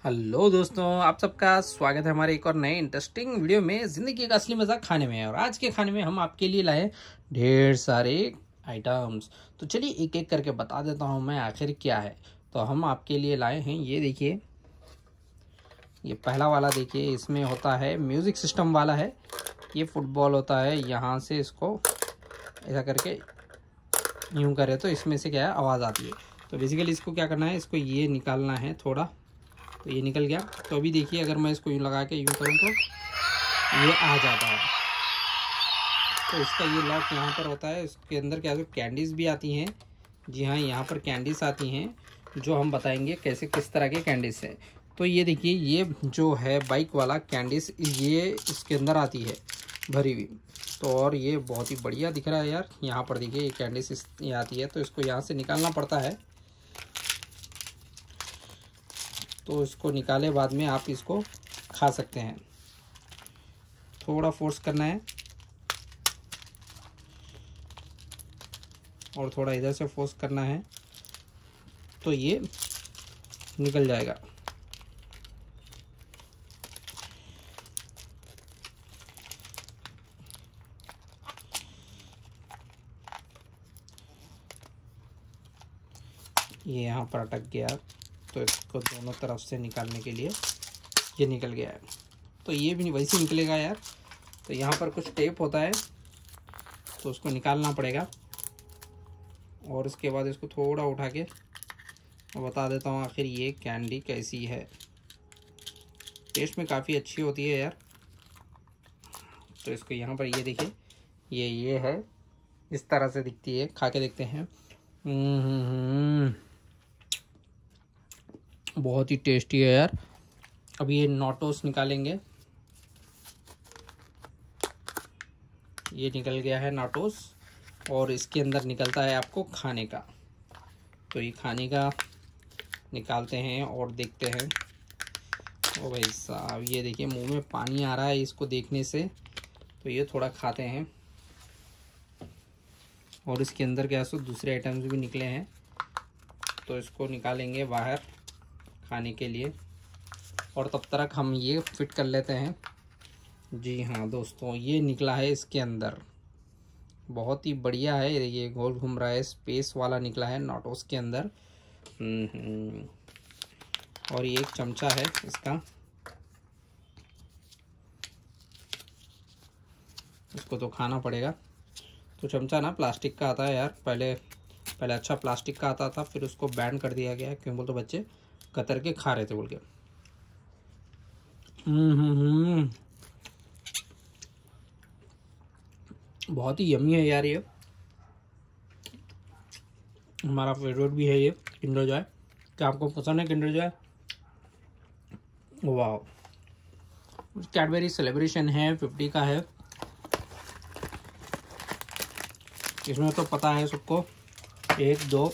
Hello दोस्तों, आप सबका स्वागत है हमारे एक और नए इंटरेस्टिंग वीडियो में। ज़िंदगी का असली मज़ा खाने में है। और आज के खाने में हम आपके लिए लाए ढेर सारे आइटम्स। तो चलिए एक एक करके बता देता हूं मैं आखिर क्या है। तो हम आपके लिए लाए हैं, ये देखिए, ये पहला वाला देखिए, इसमें होता है म्यूज़िक सिस्टम वाला है। ये फुटबॉल होता है, यहाँ से इसको ऐसा करके यूँ करे तो इसमें से क्या है, आवाज़ आती है। तो बेसिकली इसको क्या करना है, इसको ये निकालना है थोड़ा। तो ये निकल गया। तो अभी देखिए, अगर मैं इसको यूँ लगा के यूँ करूँ तो ये आ जाता है। तो इसका ये लॉक यहाँ पर होता है। इसके अंदर क्या है, कैंडीज़ भी आती हैं। जी हाँ, यहाँ पर कैंडीज़ आती हैं जो हम बताएंगे कैसे, किस तरह के कैंडीज़ हैं। तो ये देखिए, ये जो है बाइक वाला कैंडीज़, ये इसके अंदर आती है भरी हुई। तो और ये बहुत ही बढ़िया दिख रहा है यार। यहाँ पर देखिए, ये कैंडीज़ ये आती है। तो इसको यहाँ से निकालना पड़ता है। तो इसको निकाले बाद में आप इसको खा सकते हैं। थोड़ा फोर्स करना है और थोड़ा इधर से फोर्स करना है, तो ये निकल जाएगा। ये यहाँ पर अटक गया, तो इसको दोनों तरफ से निकालने के लिए ये निकल गया है। तो ये भी वैसे निकलेगा यार। तो यहाँ पर कुछ टेप होता है, तो उसको निकालना पड़ेगा। और उसके बाद इसको थोड़ा उठा के बता देता हूँ आखिर ये कैंडी कैसी है। टेस्ट में काफ़ी अच्छी होती है यार। तो इसको यहाँ पर ये देखिए, ये है, इस तरह से दिखती है। खा के देखते हैं। बहुत ही टेस्टी है यार। अब ये नोटोस निकालेंगे। ये निकल गया है नाटोस, और इसके अंदर निकलता है आपको खाने का। तो ये खाने का निकालते हैं और देखते हैं। ओ भाई साहब, ये देखिए, मुंह में पानी आ रहा है इसको देखने से। तो ये थोड़ा खाते हैं। और इसके अंदर क्या सो दूसरे आइटम्स भी निकले हैं, तो इसको निकालेंगे बाहर खाने के लिए। और तब तक हम ये फिट कर लेते हैं। जी हाँ दोस्तों, ये निकला है इसके अंदर। बहुत ही बढ़िया है। ये गोल घूम रहा है, स्पेस वाला निकला है नोटोस के अंदर। और ये एक चमचा है इसका, इसको तो खाना पड़ेगा। तो चमचा ना प्लास्टिक का आता है यार। पहले अच्छा प्लास्टिक का आता था, फिर उसको बैन कर दिया गया। क्यों बोल तो बच्चे कतर के खा रहे थे बोल के। बहुत ही यम्मी है यार। ये हमारा फेवरेट भी है ये किंडर जॉय। क्या आपको पसंद है किंडर जॉय? वाह, कैडबरी सेलिब्रेशन है, 50 का है। इसमें तो पता है सबको, 1 2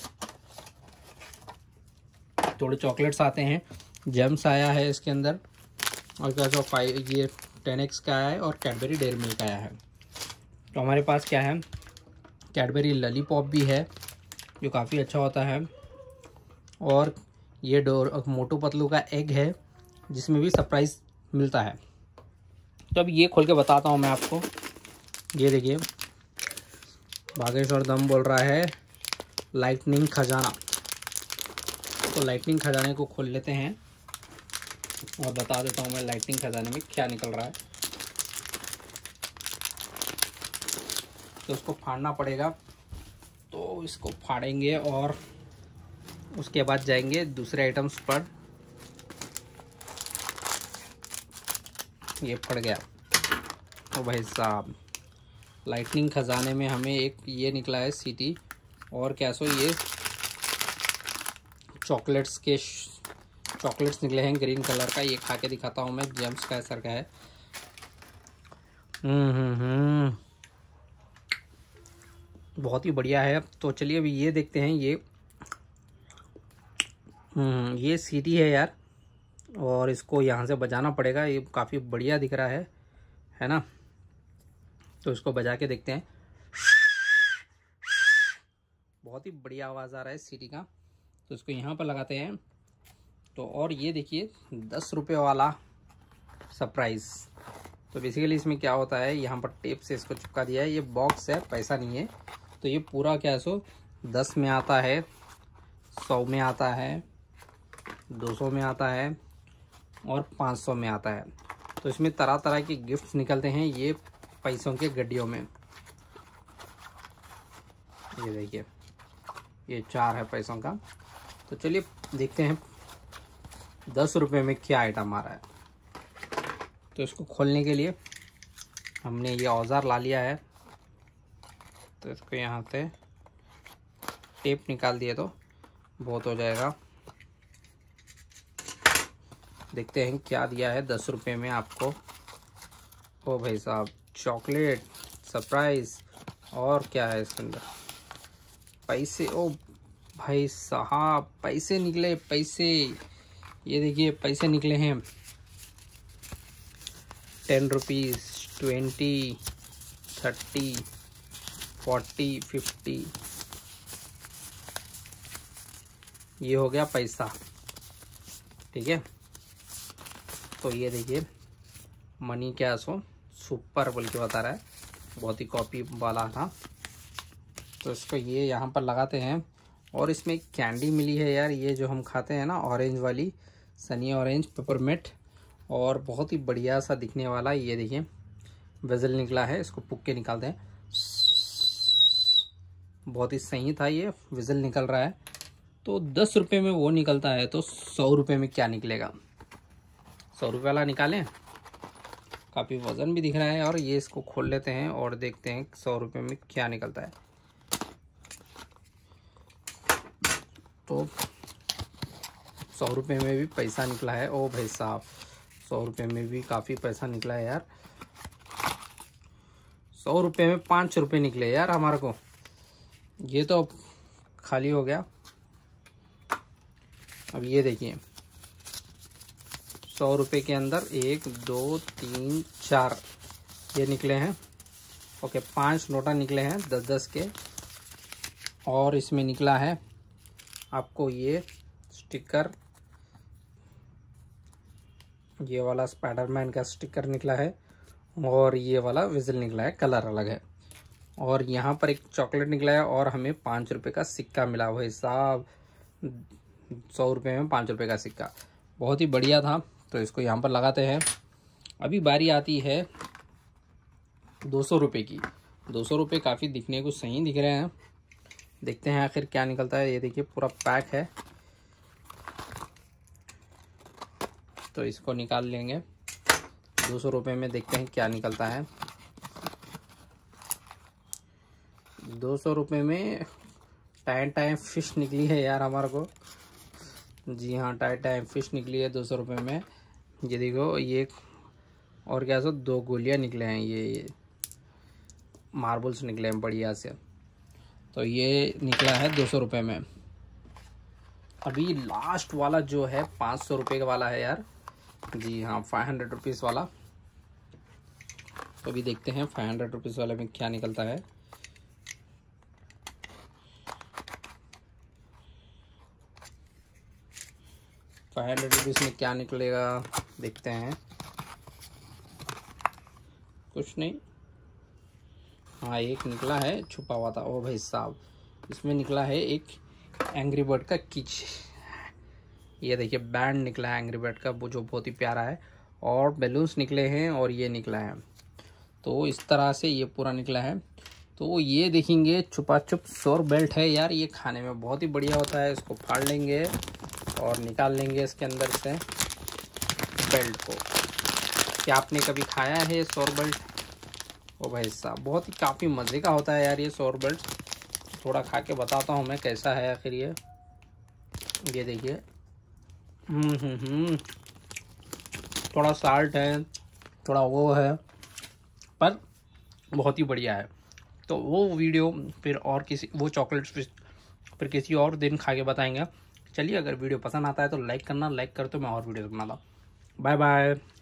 थोड़े चॉकलेट्स आते हैं, जेम्स आया है इसके अंदर, और क्या सो 5 ये 10X का आया है, और कैडबरी डेयरी मिल्क आया है। तो हमारे पास क्या है, कैडबरी लॉलीपॉप भी है जो काफ़ी अच्छा होता है। और ये मोटू पतलू का एग है, जिसमें भी सरप्राइज़ मिलता है। तो अब ये खोल के बताता हूँ मैं आपको। ये देखिए, बागेश्वर दम बोल रहा है लाइटनिंग खजाना। तो लाइटनिंग खजाने को खोल लेते हैं और बता देता हूँ मैं लाइटनिंग खजाने में क्या निकल रहा है। तो उसको फाड़ना पड़ेगा। तो इसको फाड़ेंगे और उसके बाद जाएंगे दूसरे आइटम्स पर। ये फट गया। तो भाई साहब, लाइटनिंग खजाने में हमें एक ये निकला है सीटी, और क्या सो ये चॉकलेट्स निकले हैं ग्रीन कलर का। ये खा के दिखाता हूँ मैं, जेम्स का असर का है। बहुत ही बढ़िया है। तो चलिए अभी ये देखते हैं। ये सीटी है यार, और इसको यहाँ से बजाना पड़ेगा। ये काफ़ी बढ़िया दिख रहा है ना। तो इसको बजा के देखते हैं। बहुत ही बढ़िया आवाज़ आ रहा है सीटी का। तो इसको यहाँ पर लगाते हैं तो और ये देखिए 10 रुपये वाला सरप्राइज़। तो बेसिकली इसमें क्या होता है, यहाँ पर टेप से इसको चिपका दिया है। ये बॉक्स है, पैसा नहीं है। तो ये पूरा क्या सो 10 में आता है, 100 में आता है, 200 में आता है और 500 में आता है। तो इसमें तरह तरह के गिफ्ट्स निकलते हैं ये पैसों के गड्डियों में। ये देखिए, ये 4 है पैसों का। तो चलिए देखते हैं 10 रुपये में क्या आइटम आ रहा है। तो इसको खोलने के लिए हमने ये औजार ला लिया है। तो इसको यहाँ से टेप निकाल दिए तो बहुत हो जाएगा। देखते हैं क्या दिया है 10 रुपये में आपको। ओ भाई साहब, चॉकलेट सरप्राइज। और क्या है इसके अंदर, पैसे। ओ भाई साहब, पैसे निकले, पैसे। ये देखिए पैसे निकले हैं 10 रुपीज़, 20, 30, 40, 50। ये हो गया पैसा, ठीक है। तो ये देखिए मनी क्या सो सुपर बोल के बता रहा है, बहुत ही कॉपी वाला था। तो इसको ये यहाँ पर लगाते हैं। और इसमें एक कैंडी मिली है यार, ये जो हम खाते हैं ना, ऑरेंज वाली, सनी ऑरेंज पेपरमिंट, और बहुत ही बढ़िया सा दिखने वाला। ये देखिए वेजल निकला है, इसको पुक के निकालते हैं। बहुत ही सही था, ये विजल निकल रहा है। तो 10 रुपये में वो निकलता है, तो 100 रुपये में क्या निकलेगा। 100 रुपये वाला निकालें, काफ़ी वज़न भी दिख रहा है। और ये इसको खोल लेते हैं और देखते हैं 100 रुपये में क्या निकलता है। तो 100 रुपये में भी पैसा निकला है। ओ भाई साहब, 100 रुपये में भी काफ़ी पैसा निकला है यार। 100 रुपये में 5 रुपये निकले यार हमारे को। ये तो खाली हो गया। अब ये देखिए 100 रुपये के अंदर 1, 2, 3, 4 ये निकले हैं। ओके, 5 नोटा निकले हैं 10-10 के। और इसमें निकला है आपको ये स्टिकर, ये वाला स्पाइडरमैन का स्टिकर निकला है। और ये वाला विजल निकला है, कलर अलग है। और यहाँ पर एक चॉकलेट निकला है और हमें 5 रुपये का सिक्का मिला हुआ है साहब। 100 रुपये में 5 रुपये का सिक्का, बहुत ही बढ़िया था। तो इसको यहाँ पर लगाते हैं। अभी बारी आती है 200 रुपये की। 200 रुपये काफ़ी दिखने को सही दिख रहे हैं। देखते हैं आखिर क्या निकलता है। ये देखिए पूरा पैक है, तो इसको निकाल लेंगे 200 रुपये में। देखते हैं क्या निकलता है। 200 रुपये में टाइम फिश निकली है यार हमारे को। जी हाँ, टाइम फिश निकली है 200 रुपये में। ये देखो, ये और क्या सो 2 गोलियां निकले हैं। ये मार्बल्स निकले हैं बढ़िया से। तो ये निकला है 200 रुपये में। अभी लास्ट वाला जो है 500 रुपये का वाला है यार। जी हाँ, 500 रुपीज़ वाला। तो अभी देखते हैं 500 रुपीज़ वाले में क्या निकलता है। ₹500 में क्या निकलेगा, देखते हैं। कुछ नहीं, हाँ एक निकला है, छुपा हुआ था। ओ भाई साहब, इसमें निकला है एक एंग्री बर्ड का किच। ये देखिए बैंड निकला है एंग्री बर्ड का, वो जो बहुत ही प्यारा है। और बैलून्स निकले हैं और ये निकला है। तो इस तरह से ये पूरा निकला है। तो ये देखेंगे छुपा छुप शोर बेल्ट है यार। ये खाने में बहुत ही बढ़िया होता है। इसको फाड़ लेंगे और निकाल लेंगे इसके अंदर से बेल्ट को। क्या आपने कभी खाया है शोर बेल्ट? ओ भाई साहब, बहुत ही काफ़ी मज़े का होता है यार ये शोर बेल्ट। थोड़ा खा के बताता हूँ मैं कैसा है आखिर ये देखिए। थोड़ा साल्ट है, थोड़ा वो है, पर बहुत ही बढ़िया है। तो वो वीडियो फिर और किसी वो चॉकलेट्स फिर किसी और दिन खा के बताएंगे। चलिए, अगर वीडियो पसंद आता है तो लाइक करना, लाइक कर तो मैं और वीडियो बनाता हूँ। Bye bye.